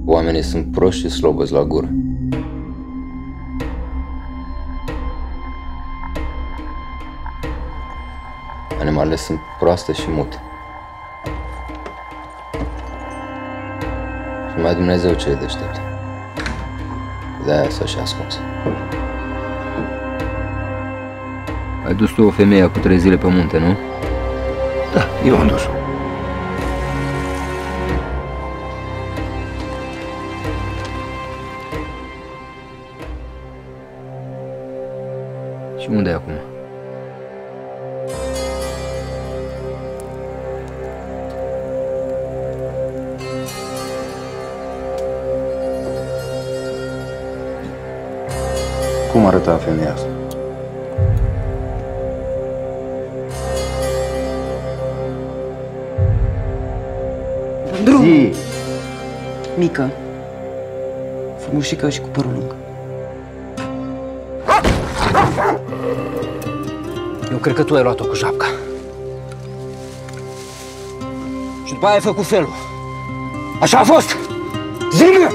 Oamenii sunt proști și slobăzi la gură. Animalele sunt proaste și mute. Și numai Dumnezeu ce e deștept. De-aia s-a și ascuns. Ai dus tu o femeie cu 3 zile pe munte, nu? Da, eu am dus-o. Și unde e acum? Cum arăta femeia asta? Drum! Mică, frumușică și cu părul lung. Eu cred că tu ai luat-o cu japca. Și după aia ai făcut felul. Așa a fost! Zi-mi!